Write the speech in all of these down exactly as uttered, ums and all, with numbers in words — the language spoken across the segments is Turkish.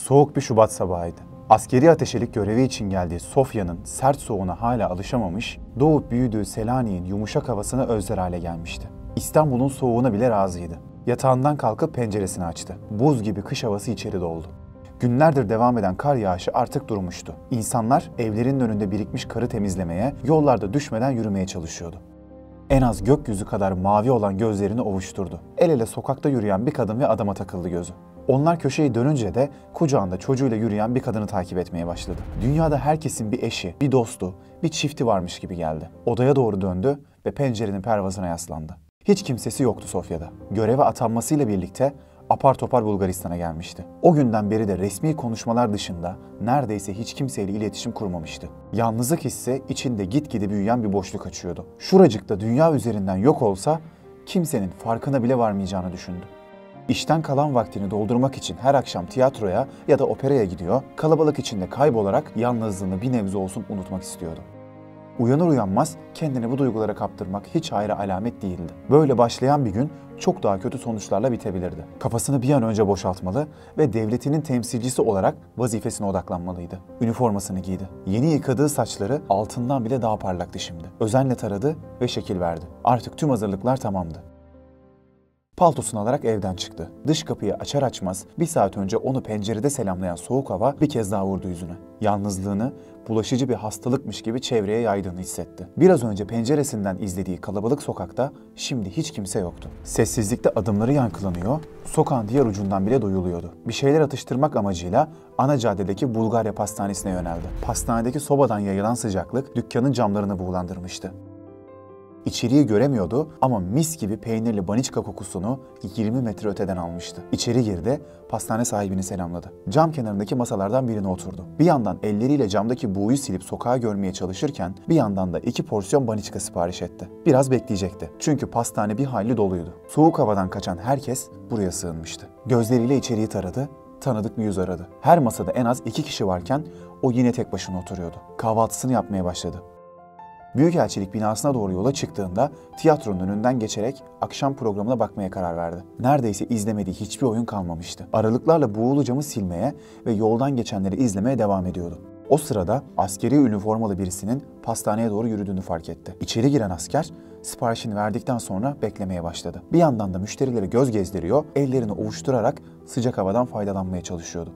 Soğuk bir Şubat sabahıydı. Askeri ateşelik görevi için geldiği Sofya'nın sert soğuğuna hala alışamamış, doğup büyüdüğü Selanik'in yumuşak havasına özler hale gelmişti. İstanbul'un soğuğuna bile razıydı. Yatağından kalkıp penceresini açtı. Buz gibi kış havası içeri doldu. Günlerdir devam eden kar yağışı artık durmuştu. İnsanlar evlerinin önünde birikmiş karı temizlemeye, yollarda düşmeden yürümeye çalışıyordu. En az gökyüzü kadar mavi olan gözlerini ovuşturdu. El ele sokakta yürüyen bir kadın ve adama takıldı gözü. Onlar köşeyi dönünce de kucağında çocuğuyla yürüyen bir kadını takip etmeye başladı. Dünyada herkesin bir eşi, bir dostu, bir çifti varmış gibi geldi. Odaya doğru döndü ve pencerenin pervazına yaslandı. Hiç kimsesi yoktu Sofya'da. Göreve atanmasıyla birlikte apar topar Bulgaristan'a gelmişti. O günden beri de resmi konuşmalar dışında neredeyse hiç kimseyle iletişim kurmamıştı. Yalnızlık hissi içinde gitgide büyüyen bir boşluk açıyordu. Şuracıkta dünya üzerinden yok olsa kimsenin farkına bile varmayacağını düşündü. İşten kalan vaktini doldurmak için her akşam tiyatroya ya da operaya gidiyor, kalabalık içinde kaybolarak yalnızlığını bir nebze olsun unutmak istiyordu. Uyanır uyanmaz kendini bu duygulara kaptırmak hiç hayra alamet değildi. Böyle başlayan bir gün çok daha kötü sonuçlarla bitebilirdi. Kafasını bir an önce boşaltmalı ve devletinin temsilcisi olarak vazifesine odaklanmalıydı. Üniformasını giydi. Yeni yıkadığı saçları altından bile daha parlaktı şimdi. Özenle taradı ve şekil verdi. Artık tüm hazırlıklar tamamdı. Paltosunu alarak evden çıktı. Dış kapıyı açar açmaz bir saat önce onu pencerede selamlayan soğuk hava bir kez daha vurdu yüzüne. Yalnızlığını bulaşıcı bir hastalıkmış gibi çevreye yaydığını hissetti. Biraz önce penceresinden izlediği kalabalık sokakta şimdi hiç kimse yoktu. Sessizlikte adımları yankılanıyor, sokağın diğer ucundan bile duyuluyordu. Bir şeyler atıştırmak amacıyla ana caddedeki Bulgarya Pastanesi'ne yöneldi. Pastanedeki sobadan yayılan sıcaklık dükkanın camlarını buğulandırmıştı. İçeriği göremiyordu ama mis gibi peynirli baniçka kokusunu yirmi metre öteden almıştı. İçeri girdi, pastane sahibini selamladı. Cam kenarındaki masalardan birine oturdu. Bir yandan elleriyle camdaki buğuyu silip sokağa görmeye çalışırken bir yandan da iki porsiyon baniçka sipariş etti. Biraz bekleyecekti. Çünkü pastane bir hayli doluydu. Soğuk havadan kaçan herkes buraya sığınmıştı. Gözleriyle içeriği taradı, tanıdık bir yüz aradı. Her masada en az iki kişi varken o yine tek başına oturuyordu. Kahvaltısını yapmaya başladı. Büyükelçilik binasına doğru yola çıktığında tiyatronun önünden geçerek akşam programına bakmaya karar verdi. Neredeyse izlemediği hiçbir oyun kalmamıştı. Aralıklarla buğulu camı silmeye ve yoldan geçenleri izlemeye devam ediyordu. O sırada askeri üniformalı birisinin pastaneye doğru yürüdüğünü fark etti. İçeri giren asker siparişini verdikten sonra beklemeye başladı. Bir yandan da müşterilere göz gezdiriyor, ellerini ovuşturarak sıcak havadan faydalanmaya çalışıyordu.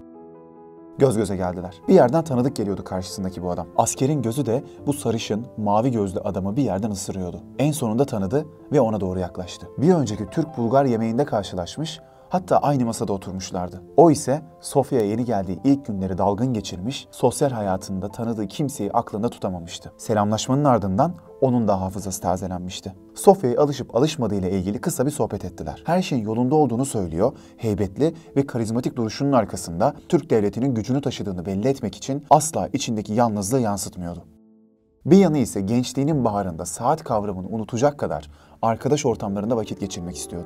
Göz göze geldiler. Bir yerden tanıdık geliyordu karşısındaki bu adam. Askerin gözü de bu sarışın, mavi gözlü adamı bir yerden ısırıyordu. En sonunda tanıdı ve ona doğru yaklaştı. Bir önceki Türk-Bulgar yemeğinde karşılaşmış, hatta aynı masada oturmuşlardı. O ise Sofya'ya yeni geldiği ilk günleri dalgın geçirmiş, sosyal hayatında tanıdığı kimseyi aklında tutamamıştı. Selamlaşmanın ardından onun da hafızası tazelenmişti. Sofya'ya alışıp alışmadığıyla ilgili kısa bir sohbet ettiler. Her şeyin yolunda olduğunu söylüyor, heybetli ve karizmatik duruşunun arkasında Türk devletinin gücünü taşıdığını belli etmek için asla içindeki yalnızlığı yansıtmıyordu. Bir yanı ise gençliğinin baharında saat kavramını unutacak kadar arkadaş ortamlarında vakit geçirmek istiyordu.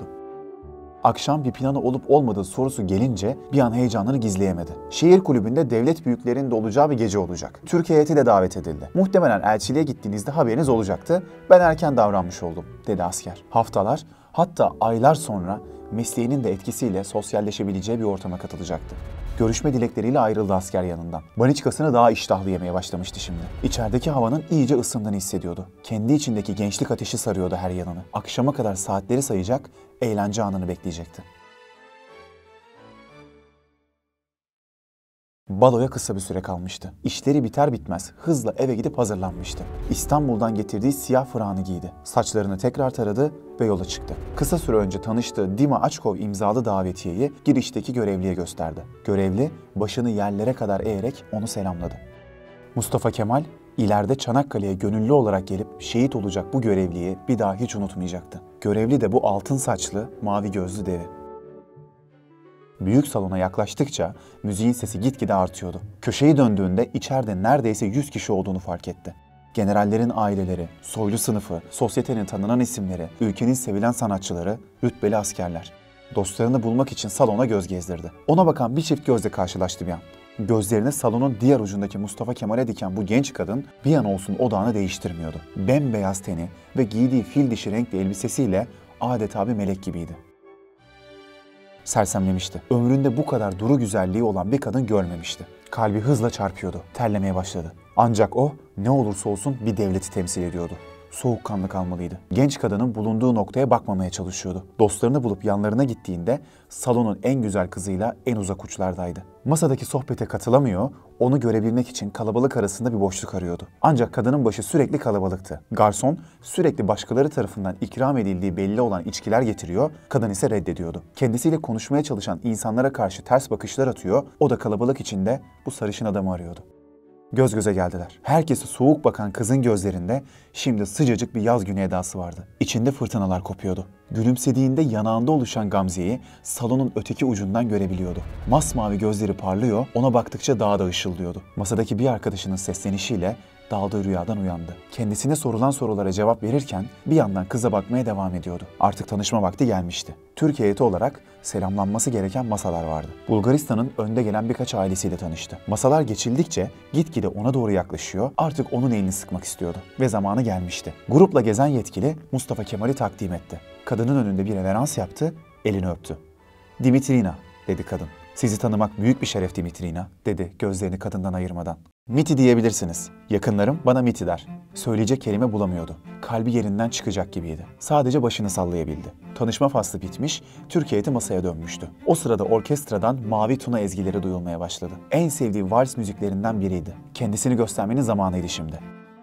Akşam bir planı olup olmadığı sorusu gelince bir an heyecanını gizleyemedi. Şehir kulübünde devlet büyüklerinin de olacağı bir gece olacak. Türk heyeti de davet edildi. Muhtemelen elçiliğe gittiğinizde haberiniz olacaktı. Ben erken davranmış oldum, dedi asker. Haftalar, hatta aylar sonra mesleğinin de etkisiyle sosyalleşebileceği bir ortama katılacaktı. Görüşme dilekleriyle ayrıldı asker yanından. Baniçkasını daha iştahlı yemeye başlamıştı şimdi. İçerideki havanın iyice ısındığını hissediyordu. Kendi içindeki gençlik ateşi sarıyordu her yanını. Akşama kadar saatleri sayacak, eğlence anını bekleyecekti. Baloya kısa bir süre kalmıştı. İşleri biter bitmez hızla eve gidip hazırlanmıştı. İstanbul'dan getirdiği siyah fırağını giydi. Saçlarını tekrar taradı ve yola çıktı. Kısa süre önce tanıştığı Dima Açkov imzalı davetiyeyi girişteki görevliye gösterdi. Görevli başını yerlere kadar eğerek onu selamladı. Mustafa Kemal ileride Çanakkale'ye gönüllü olarak gelip şehit olacak bu görevliyi bir daha hiç unutmayacaktı. Görevli de bu altın saçlı, mavi gözlü devi. Büyük salona yaklaştıkça müziğin sesi gitgide artıyordu. Köşeyi döndüğünde içeride neredeyse yüz kişi olduğunu fark etti. Generallerin aileleri, soylu sınıfı, sosyetenin tanınan isimleri, ülkenin sevilen sanatçıları, rütbeli askerler. Dostlarını bulmak için salona göz gezdirdi. Ona bakan bir çift gözle karşılaştı bir an. Gözlerini salonun diğer ucundaki Mustafa Kemal'e diken bu genç kadın bir an olsun odağını değiştirmiyordu. Bembeyaz teni ve giydiği fil dişi renkli elbisesiyle adeta bir melek gibiydi. Sersemlemişti. Ömründe bu kadar duru güzelliği olan bir kadın görmemişti. Kalbi hızla çarpıyordu, terlemeye başladı. Ancak o ne olursa olsun bir devleti temsil ediyordu. Soğukkanlı kalmalıydı. Genç kadının bulunduğu noktaya bakmamaya çalışıyordu. Dostlarını bulup yanlarına gittiğinde salonun en güzel kızıyla en uzak uçlardaydı. Masadaki sohbete katılamıyor, onu görebilmek için kalabalık arasında bir boşluk arıyordu. Ancak kadının başı sürekli kalabalıktı. Garson sürekli başkaları tarafından ikram edildiği belli olan içkiler getiriyor, kadın ise reddediyordu. Kendisiyle konuşmaya çalışan insanlara karşı ters bakışlar atıyor, o da kalabalık içinde bu sarışın adamı arıyordu. Göz göze geldiler. Herkese soğuk bakan kızın gözlerinde şimdi sıcacık bir yaz günü edası vardı. İçinde fırtınalar kopuyordu. Gülümsediğinde yanağında oluşan gamzeyi salonun öteki ucundan görebiliyordu. Masmavi gözleri parlıyor, ona baktıkça daha da ışıldıyordu. Masadaki bir arkadaşının seslenişiyle daldığı rüyadan uyandı. Kendisine sorulan sorulara cevap verirken bir yandan kıza bakmaya devam ediyordu. Artık tanışma vakti gelmişti. Türk heyeti olarak selamlanması gereken masalar vardı. Bulgaristan'ın önde gelen birkaç ailesiyle tanıştı. Masalar geçildikçe gitgide ona doğru yaklaşıyor, artık onun elini sıkmak istiyordu. Ve zamanı gelmişti. Grupla gezen yetkili Mustafa Kemal'i takdim etti. Kadının önünde bir reverans yaptı, elini öptü. "Dimitrina," dedi kadın. "Sizi tanımak büyük bir şeref Dimitrina," dedi gözlerini kadından ayırmadan. "Miti diyebilirsiniz. Yakınlarım bana Miti der." Söyleyecek kelime bulamıyordu. Kalbi yerinden çıkacak gibiydi. Sadece başını sallayabildi. Tanışma faslı bitmiş, Türk heyeti masaya dönmüştü. O sırada orkestradan Mavi Tuna ezgileri duyulmaya başladı. En sevdiği vals müziklerinden biriydi. Kendisini göstermenin zamanıydı şimdi.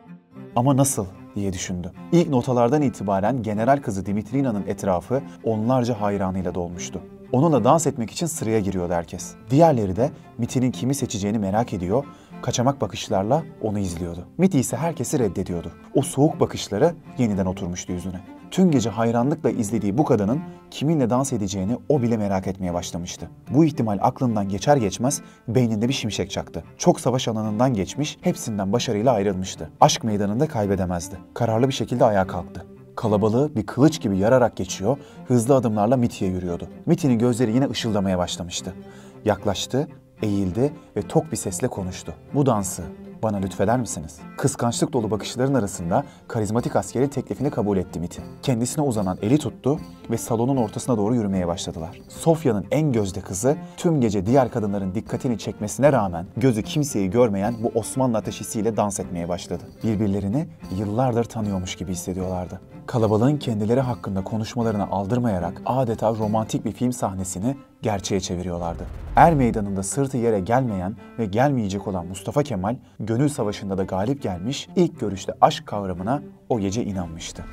Ama nasıl diye düşündü. İlk notalardan itibaren general kızı Dimitrina'nın etrafı onlarca hayranıyla dolmuştu. Onunla dans etmek için sıraya giriyordu herkes. Diğerleri de Miti'nin kimi seçeceğini merak ediyor, kaçamak bakışlarla onu izliyordu. Miti ise herkesi reddediyordu. O soğuk bakışları yeniden oturmuştu yüzüne. Tüm gece hayranlıkla izlediği bu kadının kiminle dans edeceğini o bile merak etmeye başlamıştı. Bu ihtimal aklından geçer geçmez beyninde bir şimşek çaktı. Çok savaş alanından geçmiş, hepsinden başarıyla ayrılmıştı. Aşk meydanında kaybedemezdi. Kararlı bir şekilde ayağa kalktı. Kalabalığı bir kılıç gibi yararak geçiyor, hızlı adımlarla Miti'ye yürüyordu. Miti'nin gözleri yine ışıldamaya başlamıştı. Yaklaştı, eğildi ve tok bir sesle konuştu. "Bu dansı bana lütfeder misiniz?" Kıskançlık dolu bakışların arasında karizmatik askeri teklifini kabul etti Miti. Kendisine uzanan eli tuttu ve salonun ortasına doğru yürümeye başladılar. Sofya'nın en gözde kızı tüm gece diğer kadınların dikkatini çekmesine rağmen gözü kimseyi görmeyen bu Osmanlı ateşisiyle dans etmeye başladı. Birbirlerini yıllardır tanıyormuş gibi hissediyorlardı. Kalabalığın kendileri hakkında konuşmalarını aldırmayarak adeta romantik bir film sahnesini gerçeğe çeviriyorlardı. Er meydanında sırtı yere gelmeyen ve gelmeyecek olan Mustafa Kemal, gönül savaşında da galip gelmiş, ilk görüşte aşk kavramına o gece inanmıştı.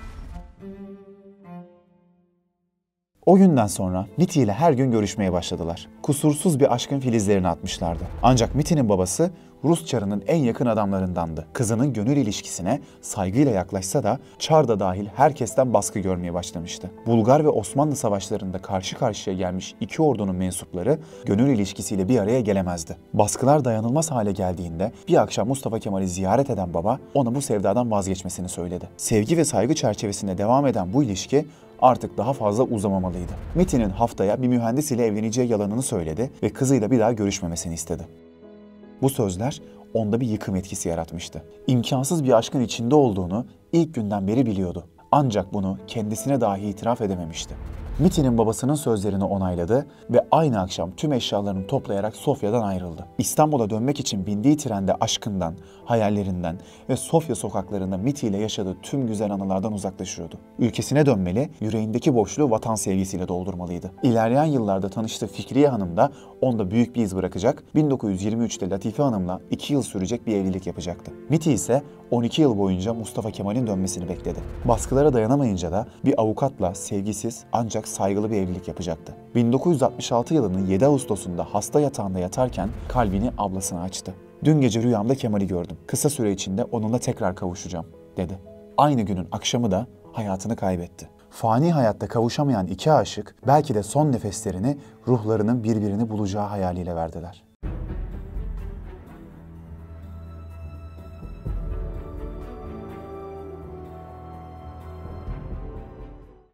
O günden sonra Miti ile her gün görüşmeye başladılar. Kusursuz bir aşkın filizlerini atmışlardı. Ancak Miti'nin babası Rus çarının en yakın adamlarındandı. Kızının gönül ilişkisine saygıyla yaklaşsa da çar da dahil herkesten baskı görmeye başlamıştı. Bulgar ve Osmanlı savaşlarında karşı karşıya gelmiş iki ordunun mensupları gönül ilişkisiyle bir araya gelemezdi. Baskılar dayanılmaz hale geldiğinde bir akşam Mustafa Kemal'i ziyaret eden baba ona bu sevdadan vazgeçmesini söyledi. Sevgi ve saygı çerçevesinde devam eden bu ilişki artık daha fazla uzamamalıydı. Miti'nin haftaya bir mühendis ile evleneceği yalanını söyledi ve kızıyla bir daha görüşmemesini istedi. Bu sözler onda bir yıkım etkisi yaratmıştı. İmkansız bir aşkın içinde olduğunu ilk günden beri biliyordu. Ancak bunu kendisine dahi itiraf edememişti. Miti'nin babasının sözlerini onayladı ve aynı akşam tüm eşyalarını toplayarak Sofya'dan ayrıldı. İstanbul'a dönmek için bindiği trende aşkından, hayallerinden ve Sofya sokaklarında Miti ile yaşadığı tüm güzel anılardan uzaklaşıyordu. Ülkesine dönmeli, yüreğindeki boşluğu vatan sevgisiyle doldurmalıydı. İlerleyen yıllarda tanıştığı Fikriye Hanım da onda büyük bir iz bırakacak, bin dokuz yüz yirmi üçte Latife Hanım'la iki yıl sürecek bir evlilik yapacaktı. Miti ise on iki yıl boyunca Mustafa Kemal'in dönmesini bekledi. Baskılara dayanamayınca da bir avukatla sevgisiz ancak saygılı bir evlilik yapacaktı. bin dokuz yüz altmış altı yılının yedi Ağustos'unda hasta yatağında yatarken kalbini ablasına açtı. "Dün gece rüyamda Kemal'i gördüm. Kısa süre içinde onunla tekrar kavuşacağım," dedi. Aynı günün akşamı da hayatını kaybetti. Fani hayatta kavuşamayan iki aşık belki de son nefeslerini ruhlarının birbirini bulacağı hayaliyle verdiler.